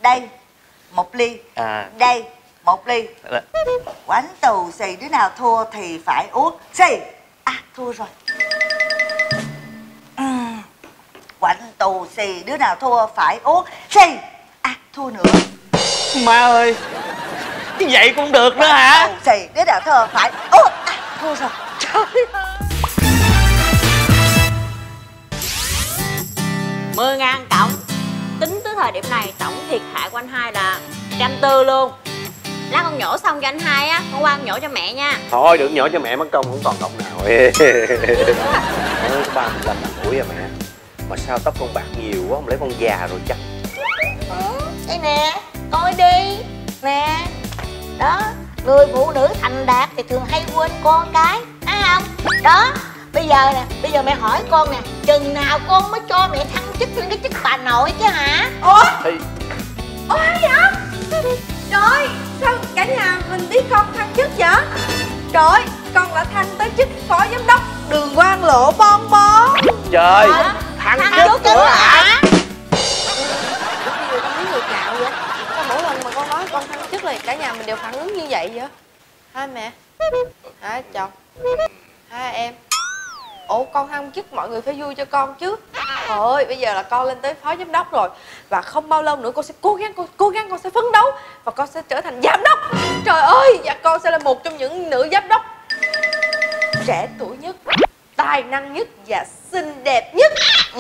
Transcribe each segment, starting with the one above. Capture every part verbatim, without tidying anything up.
Đây một ly. À. Đây một ly. À. Quánh tù xì đứa nào thua thì phải uống. Xì. À thua rồi. uhm. Quánh tù xì đứa nào thua phải uống. Xì. À thua nữa. Má ơi, như vậy cũng được nữa hả? Tù xì đứa nào thua phải uống. À thua rồi. Trời ơi. mười ngàn cộng. Tính tới thời điểm này tổng thiệt hại của anh hai là trăm tư luôn. Lát con nhổ xong cho anh hai á, con qua con nhổ cho mẹ nha. Thôi đừng nhổ cho mẹ, mất công không còn đồng nào. Ơi có ba mươi lăm tuổi rồi mẹ. Mà sao tóc con bạc nhiều quá, không lẽ con già rồi chắc? Ừ, đây nè, coi đi. Nè, đó, người phụ nữ thành đạt thì thường hay quên con cái, thấy không? Đó, bây giờ nè, bây giờ mẹ hỏi con nè, chừng nào con mới cho mẹ thăng chức lên cái chức bà nội chứ hả? Ủa? Thì... Ủa hay vậy? Trời, sao cả nhà mình biết con thăng chức vậy? Trời, con đã thăng tới chức phó giám đốc Đường Quang Lộ Bon Bon. Trời, à, thăng, thăng chức nữa hả? Bây giờ con biết người cạo vậy? Sao mỗi lần mà con nói con thăng chức là cả nhà mình đều phản ứng như vậy vậy? Hai mẹ, hai chồng, hai em. Ủa con thăng chức mọi người phải vui cho con chứ. Thôi bây giờ là con lên tới phó giám đốc rồi. Và không bao lâu nữa con sẽ cố gắng con cố gắng con sẽ phấn đấu. Và con sẽ trở thành giám đốc. Trời ơi, và con sẽ là một trong những nữ giám đốc trẻ tuổi nhất, tài năng nhất và xinh đẹp nhất. Ừ.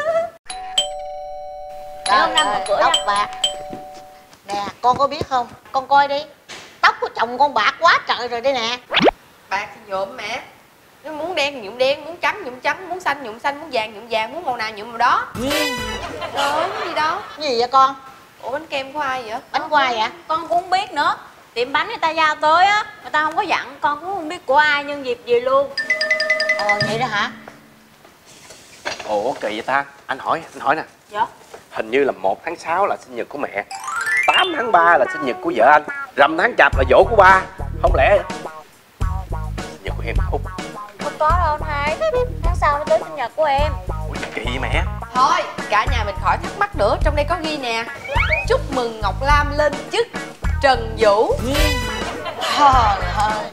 Để hôm nay mở cửa tóc bạc. Nè con có biết không, con coi đi, tóc của chồng con bạc quá trời rồi đây nè. Bạc thì nhuộm mẹ. Nếu muốn đen thì nhuộm đen, muốn trắng nhuộm trắng, muốn xanh nhuộm xanh, muốn vàng nhuộm vàng, muốn màu nào nhuộm màu đó. Nhiên. Trời cái gì đâu. Cái gì vậy con? Ủa bánh kem của ai vậy? Bánh của ai vậy? Con cũng không biết nữa. Tiệm bánh người ta giao tới á, người ta không có dặn, con cũng không biết của ai nhân dịp gì luôn. Ồ vậy đó hả? Ủa kỳ vậy ta? Anh hỏi, anh hỏi nè. Dạ? Hình như là một tháng sáu là sinh nhật của mẹ, tám tháng ba là sinh nhật của vợ anh, rằm tháng chạp là giỗ của ba. Không lẽ sinh nhật của em Út? Không có đâu anh hai. Tháng sau nó tới sinh nhật của em. Ủa gì kỳ vậy mẹ? Thôi cả nhà mình khỏi thắc mắc nữa. Trong đây có ghi nè: chúc mừng Ngọc Lam lên chức Trần Vũ. Trời ơi.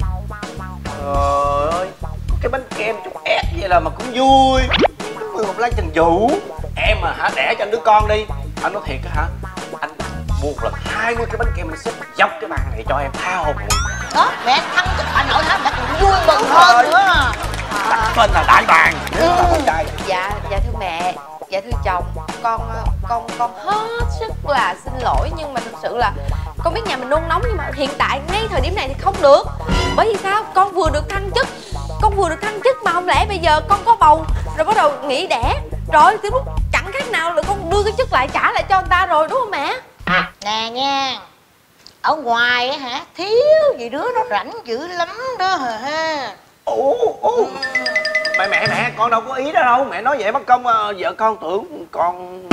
Trời ơi, cái bánh kem chút ép vậy là mà cũng vui. Chúc mừng Ngọc Lan Trần Vũ. Em mà hả, đẻ cho anh đứa con đi. Anh nói thiệt á hả, anh mua một lần hai mươi cái bánh kem anh xếp dọc cái bàn này cho em tha hồ mùi. Đó, mẹ thăng chức bà nội hả? Mẹ còn vui mừng hơn nữa. Đặt tên là đại bàng. Ừ. Dạ, dạ thưa mẹ, dạ thưa chồng, con con con hết sức là xin lỗi, nhưng mà thực sự là con biết nhà mình nôn nóng, nhưng mà hiện tại ngay thời điểm này thì không được. Bởi vì sao? Con vừa được thăng chức, con vừa được thăng chức mà không lẽ bây giờ con có bầu rồi bắt đầu nghỉ đẻ, rồi thì lúc chẳng khác nào là con đưa cái chức lại trả lại cho người ta rồi, đúng không mẹ? À, nè nha, ở ngoài á hả, thiếu gì đứa nó rảnh dữ lắm đó hả ha. Ủa, ủa. Mẹ mẹ mẹ con đâu có ý đó đâu, mẹ nói vậy mất công uh, vợ con tưởng con.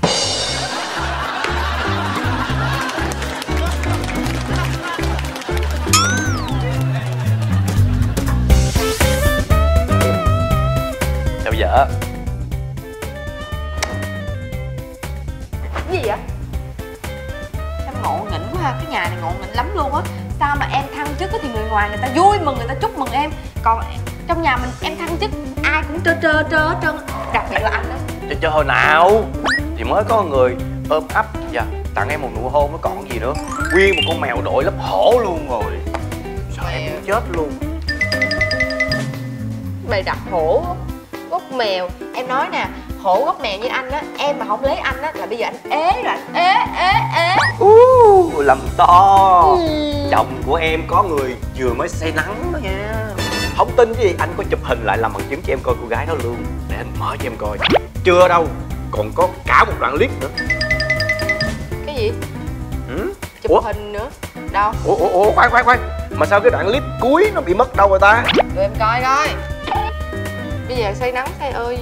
Chào vợ. Cái gì vậy? Sao ngộ nghĩnh quá ha, cái nhà này ngộ nghĩnh lắm luôn á. Sao mà em thăng chức thì người ngoài người ta vui mừng, người ta chúc mừng em, còn trong nhà mình em thăng chức ai cũng trơ trơ trơ hết trơn, đặc biệt là anh đó. Trơ trơ hồi nào thì mới có người ôm ấp và tặng em một nụ hôn, nó còn gì nữa. Nguyên một con mèo đội lấp hổ luôn rồi, sợ em muốn chết luôn. Mày đặt hổ gốc mèo, em nói nè, hổ gốc mèo như anh á, em mà không lấy anh á là bây giờ anh ế rồi, anh ế ế ế. Uh, lầm to. Ừ. Chồng của em có người vừa mới say nắng đó nha. Không tin cái gì, anh có chụp hình lại làm bằng chứng cho em coi cô gái đó luôn. Để anh mở cho em coi. Chưa đâu, còn có cả một đoạn clip nữa. Cái gì? Ừ? Chụp Ủa? hình nữa? Đâu? Ủa, ủa, ủa, khoan, khoan, khoan. Mà sao cái đoạn clip cuối nó bị mất đâu rồi ta? Tụi em coi coi. Bây giờ say nắng say ơi.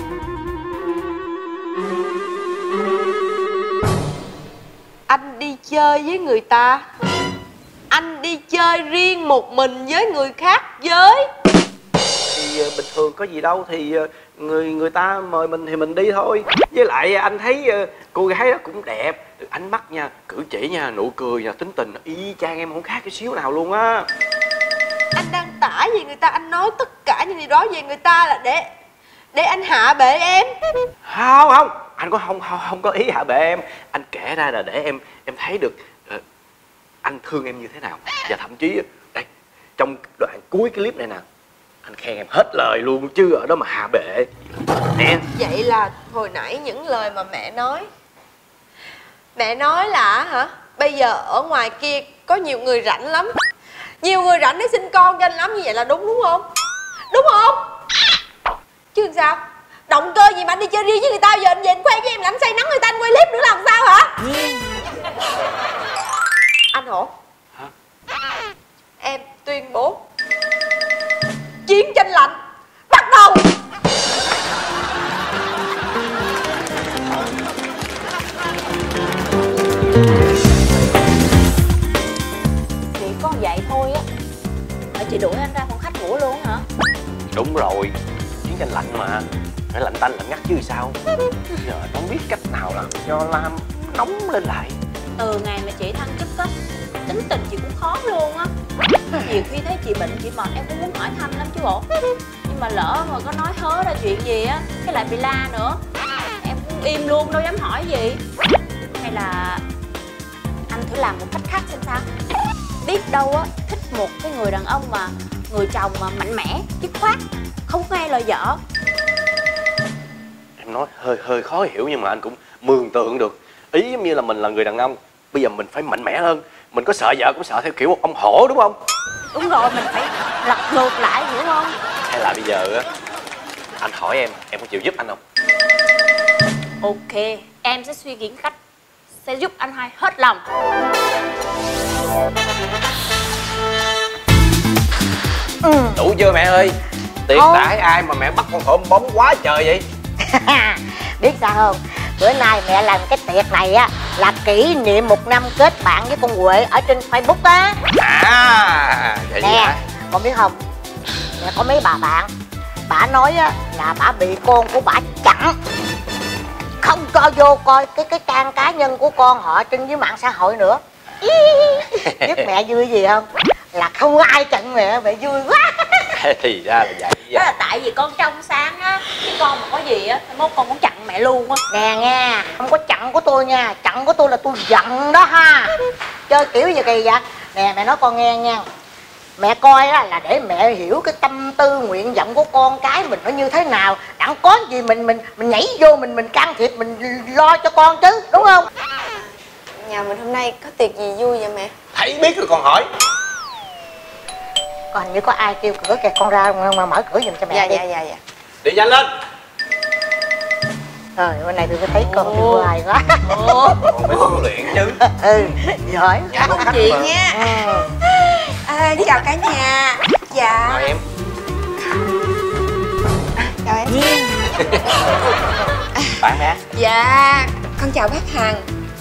Anh đi chơi với người ta, anh đi chơi riêng một mình với người khác giới. Thì uh, bình thường có gì đâu, thì uh, người người ta mời mình thì mình đi thôi. Với lại anh thấy uh, cô gái đó cũng đẹp, ánh mắt nha, cử chỉ nha, nụ cười nha, tính tình y chang em, không khác cái xíu nào luôn á. Anh đang tả về người ta, anh nói tất cả những điều đó về người ta là để để anh hạ bệ em. Không không, anh có không không, không có ý hạ bệ em. Anh kể ra là để em em thấy được uh, anh thương em như thế nào. Và thậm chí đây, trong đoạn cuối cái clip này nè, anh khen em hết lời luôn chứ ở đó mà hạ bệ nè. Vậy là hồi nãy những lời mà mẹ nói, mẹ nói là hả, bây giờ ở ngoài kia có nhiều người rảnh lắm, nhiều người rảnh để sinh con cho anh lắm, như vậy là đúng đúng không? Đúng không? Chứ làm sao? Động cơ gì mà anh đi chơi riêng với người ta, giờ anh về anh khoe với em là anh say nắng người ta, anh quay clip nữa làm sao hả? Anh Hổ. Hả? Em tuyên bố chiến tranh lạnh bắt đầu. Chỉ có vậy thôi á mà chị đuổi anh ra phòng khách ngủ luôn hả? Đúng rồi, chiến tranh lạnh mà, phải lạnh tanh lạnh ngắt chứ sao. Giờ không biết cách nào làm cho Lam nóng lên lại. Từ ngày mà chị thăng chức á, tính tình chị cũng khó luôn á. Nhiều khi thấy chị bệnh chị mệt em cũng muốn hỏi thăm lắm chứ bộ, nhưng mà lỡ mà có nói hớ ra chuyện gì á cái lại bị la nữa, em cũng im luôn đâu dám hỏi gì. Hay là anh thử làm một cách khác xem sao, biết đâu á thích một cái người đàn ông mà người chồng mà mạnh mẽ dứt khoát, không nghe lời vợ. Em nói hơi hơi khó hiểu nhưng mà anh cũng mường tượng được. Ý giống như là mình là người đàn ông, bây giờ mình phải mạnh mẽ hơn, mình có sợ vợ cũng sợ theo kiểu một ông hổ đúng không? Đúng rồi, mình phải lật ngược lại hiểu không? Hay là bây giờ á anh hỏi em, em có chịu giúp anh không? Ok, em sẽ suy nghĩ cách sẽ giúp anh hai hết lòng. Ừ. Đủ chưa mẹ ơi? Tiệc đãi ai mà mẹ bắt con thỏ bóng quá trời vậy? Biết sao không? Bữa nay mẹ làm cái tiệc này á là kỷ niệm một năm kết bạn với con Huệ ở trên Facebook á. À, vậy nè, hả? con biết không? Mẹ có mấy bà bạn, bà nói á là bà bị con của bà chặn, không cho vô coi cái cái trang cá nhân của con họ trên với mạng xã hội nữa. Biết mẹ vui gì không? Là không ai chặn mẹ, mẹ vui quá. Thì ra là vậy. Đó là tại vì con trong sáng á, chứ con mà có gì á mốt con cũng chặn mẹ luôn á. Nè nghe, không có chặn của tôi nha, chặn của tôi là tôi giận đó ha. Chơi kiểu gì kỳ vậy? Nè mẹ nói con nghe nha, mẹ coi á là để mẹ hiểu cái tâm tư nguyện vọng của con cái mình nó như thế nào, đặng có gì mình mình mình nhảy vô mình mình can thiệp, mình lo cho con chứ, đúng không? Nhà mình hôm nay có tiệc gì vui vậy mẹ? Thấy biết rồi còn hỏi. Còn như có ai kêu cửa kìa, con ra mà mở cửa giùm cho mẹ. Dạ đi. dạ dạ dạ. Đi nhanh lên. Rồi bữa nay tôi thấy con đi hoài quá. Còn phải huấn luyện chứ. Ừ, giỏi. Dạ Cảm ơn chị nha. Ừ. À, chào cả nhà. Dạ. Mời em. Chào em. Bạn nè. Dạ, con chào bác Hằng.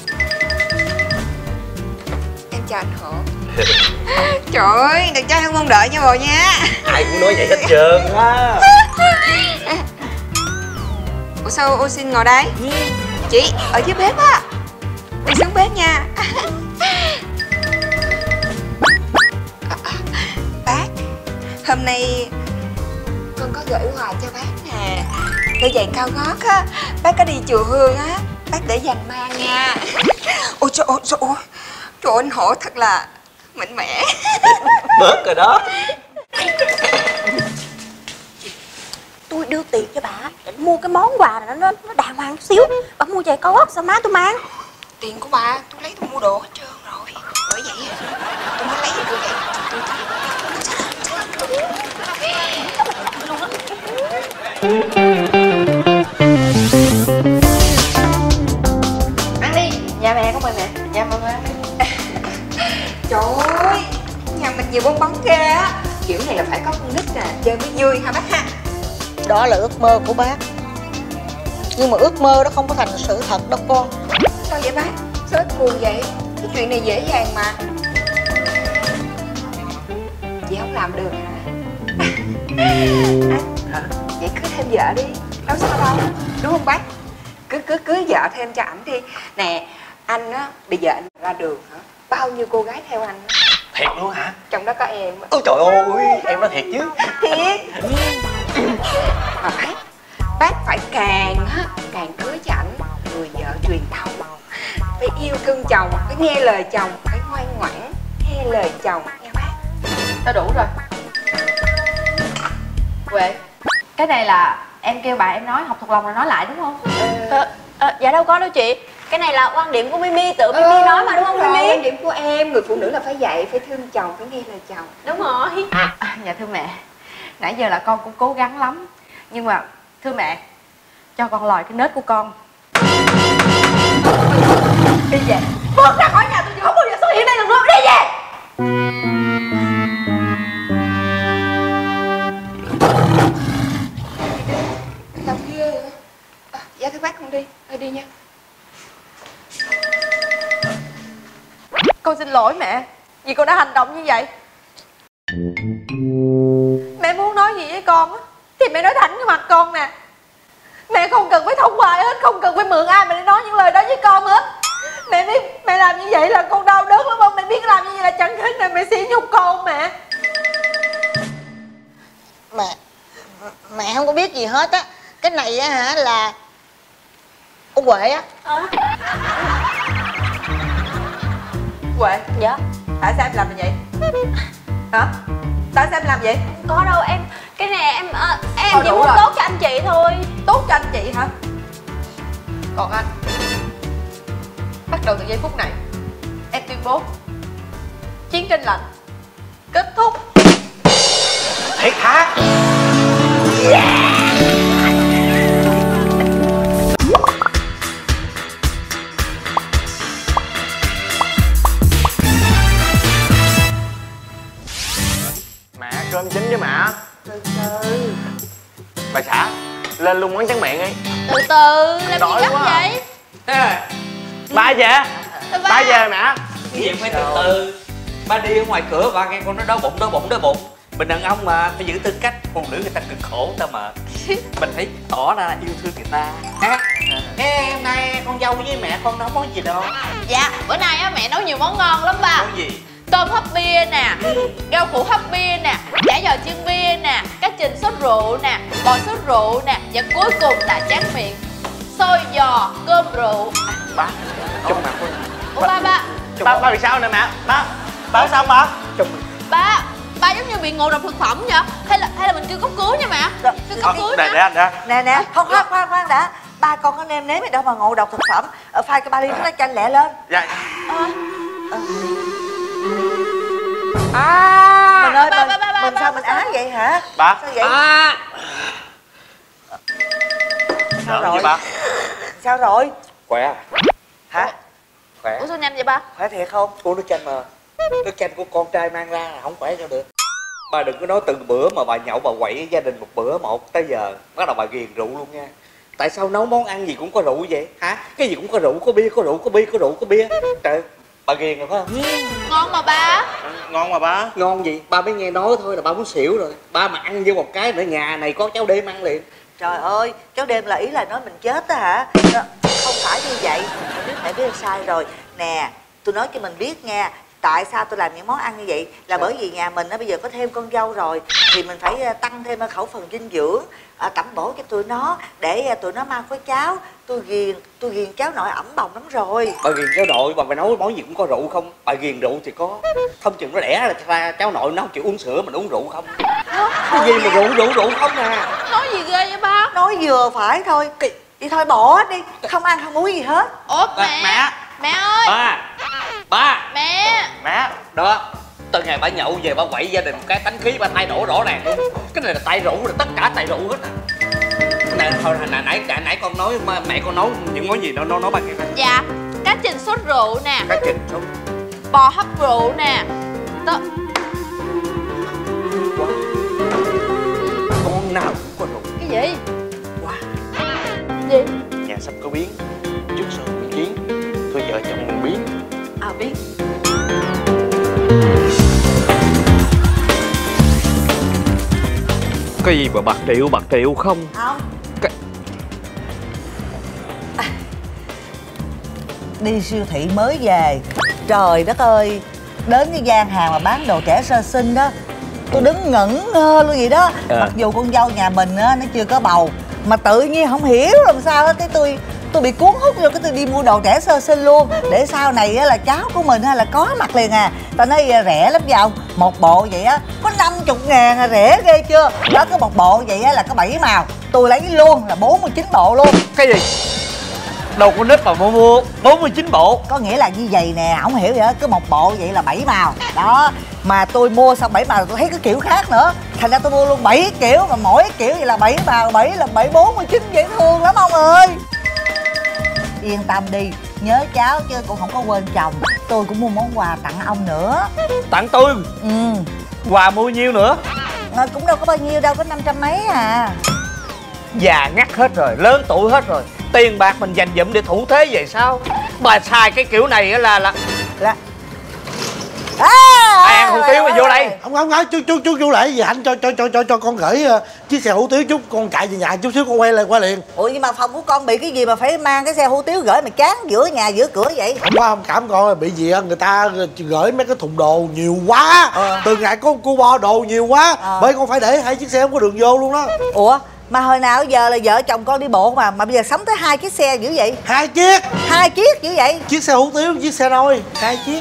Em chào anh Hổ. Trời ơi, được trai không mong đợi nha bồ nha. Ai cũng nói vậy hết trơn á. Ủa sao ô xin ngồi đây? Chị, ở dưới bếp á. Đi xuống bếp nha. Bác, hôm nay con có gửi quà cho bác nè. Đôi giày cao gót á, bác có đi chùa Hương á, bác để dành mang nha. Ôi trời ơi, trời ơi, trời ơi, anh Hổ thật là mạnh mẽ. Bớt rồi đó. Tôi đưa tiền cho bà để mua cái món quà này nó nó đàng hoàng chút xíu. Bà mua giày cao gót sao má tôi mang? Tiền của bà, tôi lấy tôi mua đồ hết trơn rồi. Bởi vậy tôi mới lấy được vậy. Ăn đi. Dạ mẹ, cảm ơn mẹ. Dạ mời mẹ ăn đi. Trời ơi, nhà mình nhiều bong bóng ghê á. Kiểu này là phải có con nít nè, chơi mới vui hả bác ha? Đó là ước mơ của bác, nhưng mà ước mơ đó không có thành sự thật đâu con. Sao vậy bác? Sao bác buồn vậy? Cái chuyện này dễ dàng mà. Chị không làm được hả? À, vậy cưới thêm vợ đi, đâu sao đâu, đúng không bác? Cứ cứ cưới vợ thêm cho ảnh đi. Nè, Anh á, bây giờ anh ra đường hả? Bao nhiêu cô gái theo anh á. Thiệt luôn hả? Trong đó có em. Ôi trời ơi, em nói thiệt chứ. Thiệt. Mà bác, bác phải càng á, càng cưới cho ảnh người vợ truyền thống. Phải yêu cưng chồng, phải nghe lời chồng, phải ngoan ngoãn nghe lời chồng nha bác. Tao đủ rồi. Huệ, cái này là em kêu bà em nói, học thuộc lòng rồi nói lại đúng không? Ờ, ờ, dạ đâu có đâu chị. Cái này là quan điểm của Mimi, tự Mimi ờ, nói mà đúng không Mimi? Quan điểm của em, người phụ nữ là phải dạy, phải thương chồng, phải nghe lời chồng. Đúng rồi. À, à, dạ thưa mẹ, nãy giờ là con cũng cố gắng lắm. Nhưng mà thưa mẹ, cho con lòi cái nết của con. Đi về. Bước ra khỏi nhà tôi chứ không bao giờ xuất hiện đây lần nữa. Đi về. Làm ghê vậy? À, dạ thưa bác con đi, thôi đi nha. Con xin lỗi mẹ vì con đã hành động như vậy. Mẹ muốn nói gì với con á thì mẹ nói thẳng vào mặt con nè. Mẹ không cần phải thông qua hết, không cần phải mượn ai mà để nói những lời đó với con hết. Mẹ biết mẹ làm như vậy là con đau đớn lắm không? Mẹ biết làm như vậy là chẳng hết là mẹ sỉ nhục con mẹ. Mẹ Mẹ không có biết gì hết á. Cái này á hả là ông Huệ á. À. Huệ, Dạ. tại sao em làm như vậy? Hả? Tại sao em làm vậy? Có đâu em. Cái này em à, em Thôi chỉ đủ muốn rồi. tốt cho anh chị thôi. Tốt cho anh chị hả? Còn anh, bắt đầu từ giây phút này em tuyên bố chiến tranh lạnh kết thúc. Thiệt hả? Mẹ, cơm chín chứ mẹ. Từ từ. Bà xã, lên luôn món tráng miệng đi. Từ từ, làm Đói gì gấp quá à. vậy? Ba về. Ba. Ba về mẹ. Cái gì phải từ từ. Ba đi ở ngoài cửa ba nghe con nó đói bụng đói bụng đói bụng. Mình đàn ông mà phải giữ tư cách, phụ nữ người ta cực khổ ta mà. Mình phải tỏ ra yêu thương người ta. À, ê, hôm nay con dâu với mẹ con nấu món gì đâu? Dạ, bữa nay á mẹ nấu nhiều món ngon lắm ba. Món gì? Tôm hấp bia nè, rau củ hấp bia nè, chả giò chiên bia nè, cá trình sốt rượu nè, bò sốt rượu nè, và cuối cùng là tráng miệng xôi giò cơm rượu. Ba, chúc mẹ con. Ủa ba ba Ba, ba bị sao nè mẹ? Ba, ba sao ba? Chúc ba ba giống như bị ngộ độc thực phẩm vậy? Hay là hay là mình kêu cấp cứu nha mẹ? Kêu cấp cứu Để, nha. để, để. Nè nè, không khoan khoan khoan đã. Ba con có nêm nếm gì đâu mà ngộ độc thực phẩm. Ở phai cái ba ly nước lá chanh lẹ lên. Dạ. À, mình ơi, ba, mình, ba, ba, ba, mình ba, sao ba, mình sao? á vậy hả? Ba. Sao vậy? À, Sao Giỡn rồi? gì ba? Sao rồi? Khỏe. Hả? Khỏe. Ủa sao nhanh vậy ba? Khỏe thiệt không? uống nước chanh mà. Nước chanh của con trai mang ra là không khỏe cho được. Bà đừng có nói từ bữa mà bà nhậu bà quậy gia đình một bữa một tới giờ bắt đầu bà ghiền rượu luôn nha. Tại sao nấu món ăn gì cũng có rượu vậy hả? Cái gì cũng có rượu, có bia, có rượu, có bia, có rượu, có bia. Trời, bà ghiền rồi phải không? Ngon mà ba. Ngon mà ba. Ngon gì? Ba mới nghe nói thôi là ba muốn xỉu rồi. Ba mà ăn vô một cái nữa nhà này có cháu đêm ăn liền. Trời ơi, cháu đêm là ý là nói mình chết đó hả? Không phải như vậy. Biết mẹ biết sai rồi. Nè, tôi nói cho mình biết nha. Tại sao tôi làm những món ăn như vậy? Là bởi vì nhà mình á bây giờ có thêm con dâu rồi thì mình phải tăng thêm khẩu phần dinh dưỡng, à, tẩm bổ cho tụi nó để tụi nó mau có cháu. Tôi ghiền, tôi ghiền cháu nội ẩm bồng lắm rồi. Bà ghiền cháu nội, bà phải nấu món gì cũng có rượu không? Bà ghiền rượu thì có. Không chừng nó đẻ ra cháu nội nó không chịu uống sữa mình uống rượu không? Cái gì mà rượu rượu rượu không à? Nói gì ghê vậy ba? Nói vừa phải thôi. Vậy thôi bỏ hết đi, không ăn không uống gì hết. Ủa mẹ. Mẹ. Mẹ ơi. Ba. Ba. Mẹ. Mẹ. Đó. Từ ngày bà nhậu về bà quậy gia đình một cái tánh khí bà thay đổi rõ ràng luôn. Cái này là tay rượu, là tất cả tay rượu hết à. Cái này thôi nãy nãy nãy, nãy con nói mẹ con nấu những món gì nó nó nó bà kia. Dạ, cá trình sốt rượu nè, Cá trình sốt bò hấp rượu nè. Tớ... con nào cũng có rượu. Cái gì? Wow. Gì? Nhà sắp có biến, trước sau biến kiến. Thôi vợ chồng mình biến. À biết. Cái gì mà bạc triệu bạc triệu không? Không. Cái... đi siêu thị mới về. Trời đất ơi, đến cái gian hàng mà bán đồ trẻ sơ sinh đó, tôi đứng ngẩn ngơ luôn vậy đó. À. Mặc dù con dâu nhà mình á, nó chưa có bầu, mà tự nhiên không hiểu làm sao á, cái tôi tôi bị cuốn hút vô cái tôi đi mua đồ trẻ sơ sinh luôn, để sau này á, là cháu của mình á, là có mặt liền à. Tao nói rẻ lắm giàu, một bộ vậy á có năm mươi ngàn à, rẻ ghê chưa. Đó, có một bộ vậy á là có bảy màu, tôi lấy luôn là bốn mươi chín bộ luôn. Cái gì? Đâu có nít mà mua mua bốn mươi chín bộ. Có nghĩa là như vậy nè, không hiểu vậy đó, cứ một bộ vậy là bảy màu đó. Mà tôi mua xong bảy màu tôi thấy cái kiểu khác nữa, thành ra tôi mua luôn bảy kiểu, mà mỗi kiểu vậy là bảy màu, bảy là bảy bốn mươi chín, dễ thương lắm ông ơi. Yên tâm đi, nhớ cháu chứ cũng không có quên chồng. Tôi cũng mua món quà tặng ông nữa. Tặng tôi? Ừ. Quà mua nhiêu nữa? À, cũng đâu có bao nhiêu đâu, có năm trăm mấy à. Già ngắt hết rồi, lớn tuổi hết rồi, tiền bạc mình dành dụm để thủ thế vậy sao? Bà xài cái kiểu này là là là à, ai ăn hủ tiếu mà vô đây? Không không không, chú chú chú chú lại gì anh cho cho cho cho cho con gửi uh, chiếc xe hủ tiếu chút, con chạy về nhà chút xíu con quay lại qua liền. Ủa nhưng mà phòng của con bị cái gì mà phải mang cái xe hủ tiếu gửi mà chán giữa nhà giữa cửa vậy? Không có không cảm con, bị gì người ta gửi mấy cái thùng đồ nhiều quá. Ờ. Từ ngày có cu bo đồ nhiều quá. Ờ. Bởi con phải để hai chiếc xe không có đường vô luôn đó. Ủa mà hồi nào giờ là vợ chồng con đi bộ mà mà bây giờ sắm tới hai chiếc xe dữ vậy? Hai chiếc. Hai chiếc dữ vậy? Chiếc xe hủ tiếu, chiếc xe nôi, hai chiếc.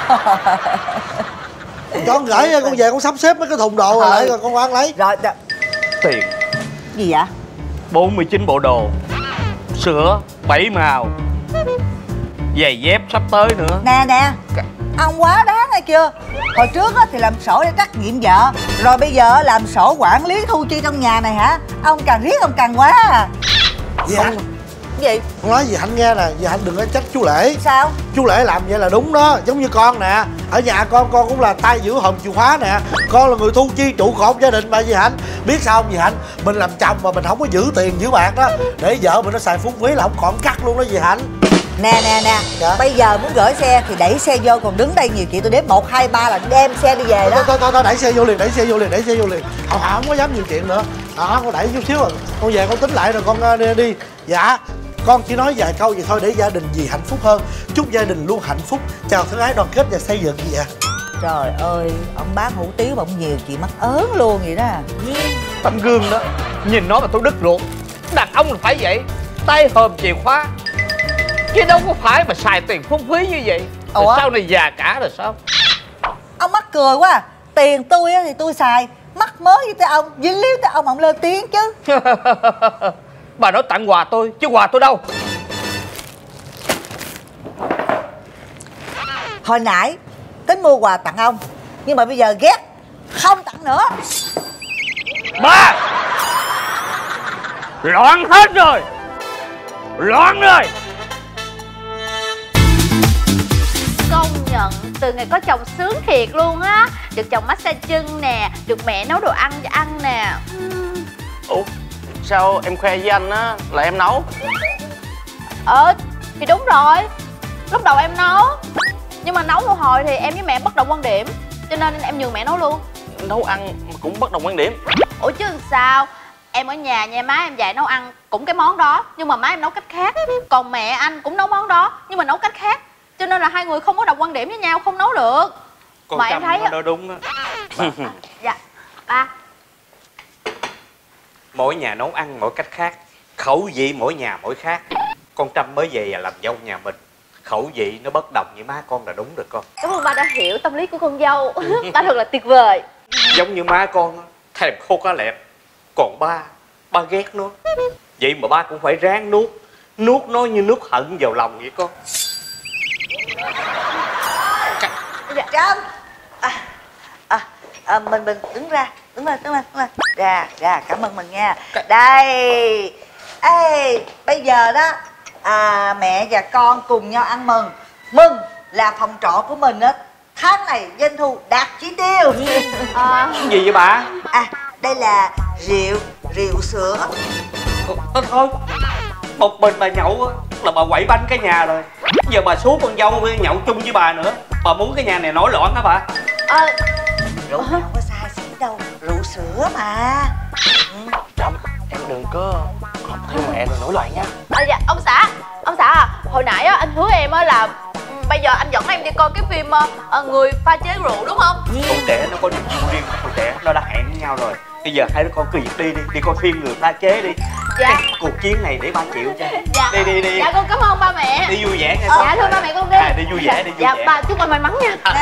Con gửi con về con sắp xếp mấy cái thùng đồ rồi lại rồi con qua lấy. Rồi đ... Tiền gì vậy? bốn mươi chín bộ đồ, sữa bảy màu, giày dép sắp tới nữa. Nè nè, ông quá đáng hay chưa? Hồi trước á, thì làm sổ để trách nhiệm vợ, rồi bây giờ làm sổ quản lý thu chi trong nhà này hả? Ông càng riết ông càng quá à. Gì hả? Gì? Con nói gì Hạnh nghe nè, gì Hạnh đừng có trách chú Lễ. Sao? Chú Lễ làm vậy là đúng đó, giống như con nè. Ở nhà con, con cũng là tay giữ hòm chìa khóa nè. Con là người thu chi trụ cột gia đình mà gì Hạnh. Biết sao không gì Hạnh? Mình làm chồng mà mình không có giữ tiền giữ bạc đó, để vợ mình nó xài phung phí là không còn cắt luôn đó gì Hạnh. Nè nè nè, dạ? Bây giờ muốn gửi xe thì đẩy xe vô, còn đứng đây nhiều chuyện tôi đếm một hai ba là đem xe đi về đó. Thôi thôi thôi, đẩy xe vô liền, đẩy xe vô liền, đẩy xe vô liền. Họ không có dám nhiều chuyện nữa. Đó, con đẩy chút xíu rồi, con về con tính lại rồi con đi, đi. Dạ, con chỉ nói vài câu vậy thôi để gia đình gì hạnh phúc hơn. Chúc gia đình luôn hạnh phúc, chào thân ái đoàn kết và xây dựng gì ạ. Trời ơi, ông bán hủ tiếu mà ông nhiều chuyện mắc ớn luôn vậy đó. Tấm gương đó, nhìn nó mà tôi đứt ruột. Đàn ông là phải vậy, tay hòm chìa khóa, chứ đâu có phải mà xài tiền phung phí như vậy. Rồi sau này già cả rồi sao? Ông mắc cười quá à. Tiền tôi thì tôi xài, mắc mới với tới ông, dính líu tới ông ông lên tiếng chứ. Bà nói tặng quà tôi, chứ quà tôi đâu. Hồi nãy tính mua quà tặng ông, nhưng mà bây giờ ghét, không tặng nữa. Ba, loạn hết rồi, loạn rồi. Công nhận từ ngày có chồng sướng thiệt luôn á. Được chồng massage chân nè, được mẹ nấu đồ ăn cho ăn nè. Ủa sao em khoe với anh á là em nấu? Ờ thì đúng rồi, lúc đầu em nấu, nhưng mà nấu một hồi thì em với mẹ bất đồng quan điểm, cho nên em nhường mẹ nấu luôn. Nấu ăn mà cũng bất đồng quan điểm? Ủa chứ làm sao? Em ở nhà nha, má em dạy nấu ăn cũng cái món đó, nhưng mà má em nấu cách khác. Còn mẹ anh cũng nấu món đó, nhưng mà nấu cách khác. Cho nên là hai người không có đồng quan điểm với nhau, không nấu được. Con mà em thấy nó đúng á. À, dạ ba. Mỗi nhà nấu ăn mỗi cách khác, khẩu vị mỗi nhà mỗi khác. Con Trâm mới về làm dâu nhà mình, khẩu vị nó bất đồng với má con là đúng rồi con. Cảm ơn ba đã hiểu tâm lý của con dâu. Ba thật là tuyệt vời. Giống như má con thèm khô cá lẹp, còn ba ba ghét nó. Vậy mà ba cũng phải ráng nuốt, nuốt nó như nuốt hận vào lòng vậy con. Trâm à, à, à, mình mình đứng ra, đứng lên, đứng lên, đứng lên. Ra, ra, cảm ơn mình nha. Đây, ê, bây giờ đó à, mẹ và con cùng nhau ăn mừng. Mừng là phòng trọ của mình á, tháng này doanh thu đạt chỉ tiêu. À, gì vậy bà? À, đây là rượu, rượu sữa. Thôi thôi, một mình bà nhậu á là bà quậy banh cái nhà rồi. Giờ bà xuống con dâu nhậu chung với bà nữa, bà muốn cái nhà này nổi loạn hả bà? à, Rượu nào có sai xỉ đâu, rượu sữa mà. Trâm, em đừng có học theo mẹ rồi nổi loạn nha. à dạ, ông xã, ông xã à, hồi nãy á anh hứa em á là ừ, bây giờ anh dẫn em đi coi cái phim uh, người pha chế rượu đúng không? Con trẻ nó có niềm vui riêng của con trẻ, nó đã hẹn với nhau rồi. Bây giờ hai đứa con cứ việc đi đi, đi coi phim người pha chế đi. Dạ. Cái cuộc chiến này để ba triệu cho. Dạ. Đi đi đi. Dạ con cảm ơn ba mẹ. Đi vui vẻ nha Ờ, con. dạ thưa ba mẹ con đi. À, đi vui vẻ, đi vui dạ, vẻ. ba chúc con may mắn nha. À.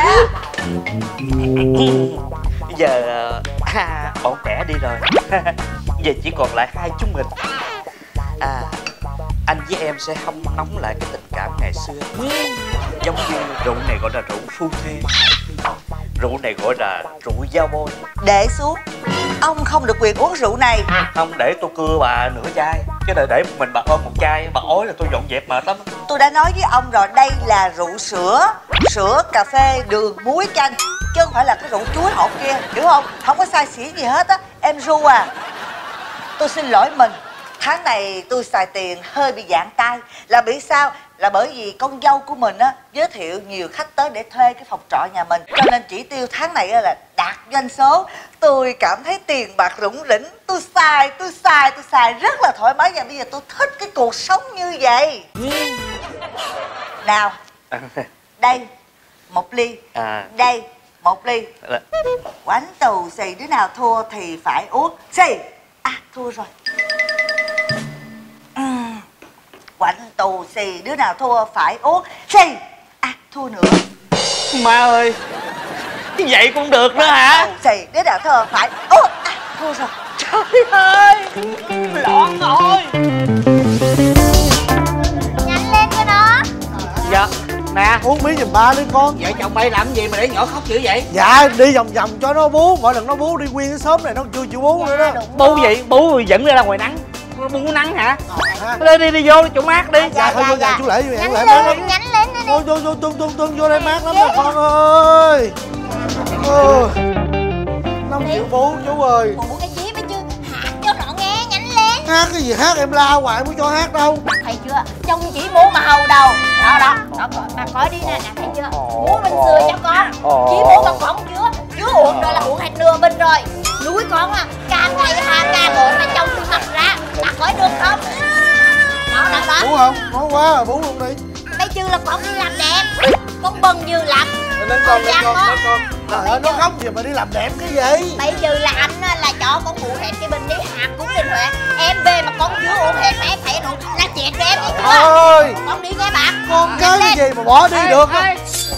Bây giờ à, bọn trẻ đi rồi. Giờ chỉ còn lại hai chúng mình. À, anh với em sẽ hâm nóng lại cái tình cảm ngày xưa. Giống như rượu này gọi là rượu phu thê, rượu này gọi là rượu giao bôi. Để xuống, ông không được quyền uống rượu này. Không, để tôi cưa bà nửa chai, chứ để để một mình bà ôm một chai, bà ói là tôi dọn dẹp mệt lắm. Tôi đã nói với ông rồi, đây là rượu sữa, sữa, cà phê, đường, muối, chanh, chứ không phải là cái rượu chuối hột kia, hiểu không? Không có sai xỉ gì hết á. Em ru à, tôi xin lỗi mình, tháng này tôi xài tiền hơi bị dạn tay. Là bị sao? Là bởi vì con dâu của mình á giới thiệu nhiều khách tới để thuê cái phòng trọ nhà mình, cho nên chỉ tiêu tháng này là đạt doanh số. Tôi cảm thấy tiền bạc rủng rỉnh, tôi xài tôi xài tôi xài rất là thoải mái, và bây giờ tôi thích cái cuộc sống như vậy. Nào, đây một ly, À. đây một ly. Quánh tù xì, đứa nào thua thì phải uống. Xì, à thua rồi. uhm. Quánh tù xì, đứa nào thua phải uống. Xì, à thua nữa. Má ơi, như vậy cũng được nữa hả? Xì, đứa nào thua phải uống. À thua rồi. Trời ơi, loạn rồi. Nhanh lên cho nó. Dạ, nè, Uống miếng giùm ba đi con. vợ chồng bay làm gì mà để nhỏ khóc dữ vậy? Dạ đi vòng vòng cho nó bú, mỗi lần nó bú đi nguyên cái xóm này nó chưa chịu bú nữa đó. Bú gì? Bú dẫn ra ngoài nắng. Bú nắng hả? À. Đi đi đi vô chỗ mát đi. Dạ thôi vô nhà chú Lễ, vô nhà chú Lễ Nhanh mát lắm. lên, nhanh lên đi. Vô vô vô tuân tuân tuân vô đây mát lắm nè con ơi. Ừ. Năm triệu bú chú ơi. Bộ cái chí mới chứ, hát cho nó nghe, nhanh lên. Hát cái gì hát, em la hoài muốn cho hát đâu. Thấy chưa, trông chỉ bố mà hầu đầu. Đó đó, đó bà coi đi nè, nè thấy chưa? Bố mình xưa cho con. Chỉ bố mà con chưa, chưa uống rồi là uống hết nửa bình rồi. Núi con à, càng ngày hà càng ổn mà trông tôi mặt ra. Bà coi được không? Đó đó đó. Bú không? Ngon quá à, bú luôn đi. Bây chứ là con đi làm đẹp. Con bần dư lắm. Lên con, lên con, lên con. Trời ơi, nó khóc gì mà đi làm đẹp cái gì? Bây giờ là anh á, là cho con uống hết cái bình đi hạt cũng đình Huệ. Em về mà con chưa uống hết mà em thấy rượu là chết với em đi chưa? Ôi, Con đi nghe bạn. con cái cái gì mà bỏ đi được á.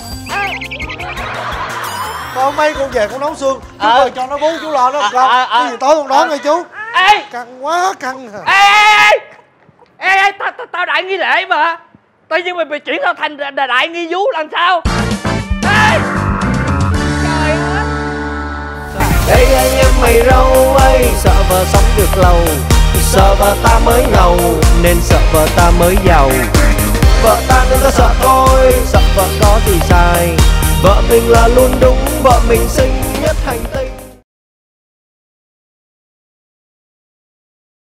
Con mấy con về con nấu xương. Chú ơi cho nó bú chú lo đó con. Cái gì tối con đón nghe chú. Ê, Căng quá căng hả? ê, ê, ê, ê, ê, tao tao tao đại nghi lễ mà. Tự nhiên mày bị chuyển tao thành đại, đại nghi vú làm sao? Ê, trời ơi. Đây anh em mày râu ơi, sợ vợ sống được lâu, sợ vợ ta mới ngầu nên sợ vợ ta mới giàu. Vợ ta đừng có sợ tôi, sợ vợ có gì sai, vợ mình là luôn đúng, vợ mình xinh